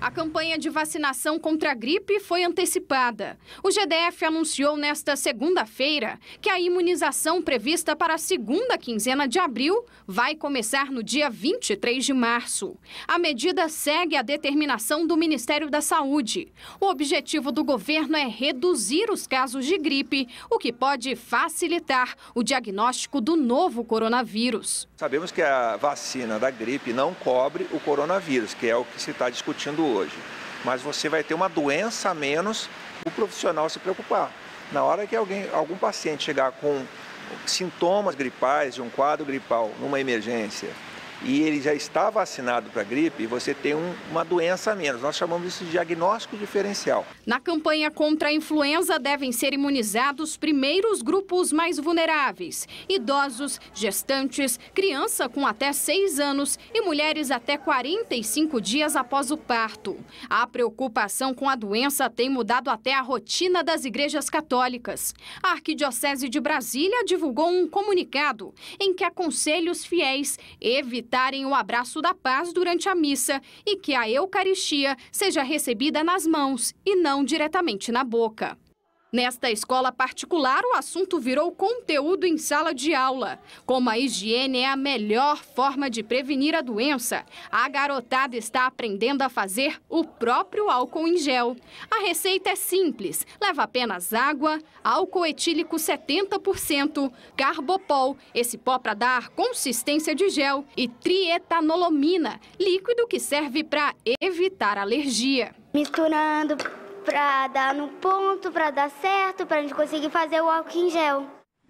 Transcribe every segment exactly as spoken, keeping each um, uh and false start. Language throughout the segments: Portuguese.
A campanha de vacinação contra a gripe foi antecipada. O G D F anunciou nesta segunda-feira que a imunização prevista para a segunda quinzena de abril vai começar no dia vinte e três de março. A medida segue a determinação do Ministério da Saúde. O objetivo do governo é reduzir os casos de gripe, o que pode facilitar o diagnóstico do novo coronavírus. Sabemos que a vacina da gripe não cobre o coronavírus, que é o que se está discutindo hoje. Mas você vai ter uma doença a menos para o profissional se preocupar. Na hora que alguém, algum paciente chegar com sintomas gripais de um quadro gripal numa emergência e ele já está vacinado para a gripe, você tem um, uma doença a menos. Nós chamamos isso de diagnóstico diferencial. Na campanha contra a influenza devem ser imunizados primeiro os grupos mais vulneráveis: idosos, gestantes, criança com até seis anos e mulheres até quarenta e cinco dias após o parto. A preocupação com a doença tem mudado até a rotina das igrejas católicas. A Arquidiocese de Brasília divulgou um comunicado em que aconselha os fiéis evitar darem o abraço da paz durante a missa e que a Eucaristia seja recebida nas mãos e não diretamente na boca. Nesta escola particular, o assunto virou conteúdo em sala de aula. Como a higiene é a melhor forma de prevenir a doença, a garotada está aprendendo a fazer o próprio álcool em gel. A receita é simples, leva apenas água, álcool etílico setenta por cento, carbopol, esse pó para dar consistência de gel, e trietanolomina, líquido que serve para evitar alergia. Misturando para dar no ponto, para dar certo, para a gente conseguir fazer o álcool em gel.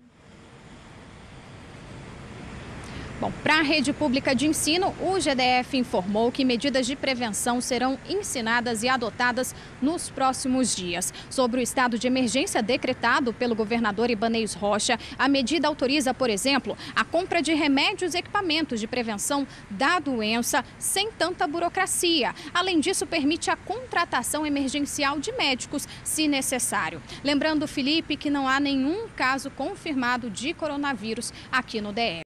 Bom, para a rede pública de ensino, o G D F informou que medidas de prevenção serão ensinadas e adotadas nos próximos dias. Sobre o estado de emergência decretado pelo governador Ibanez Rocha, a medida autoriza, por exemplo, a compra de remédios e equipamentos de prevenção da doença sem tanta burocracia. Além disso, permite a contratação emergencial de médicos, se necessário. Lembrando, Felipe, que não há nenhum caso confirmado de coronavírus aqui no D F.